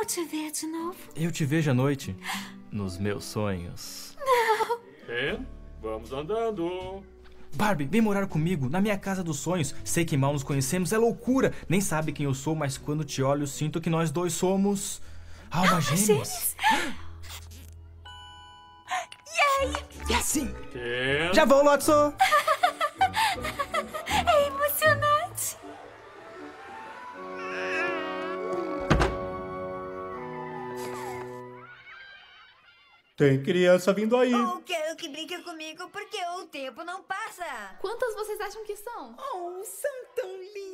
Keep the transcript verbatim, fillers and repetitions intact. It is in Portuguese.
vou te ver de novo. Eu te vejo à noite, nos meus sonhos. Não. Ken, vamos andando. Barbie, vem morar comigo, na minha casa dos sonhos. Sei que mal nos conhecemos, é loucura. Nem sabe quem eu sou, mas quando te olho, sinto que nós dois somos... almas gêmeas. E aí? E assim. Ken. Já vou, Lotso. É emocionante. Tem criança vindo aí. Oh, quero que brinque comigo porque o tempo não passa. Quantas vocês acham que são? Oh, são tão lindos.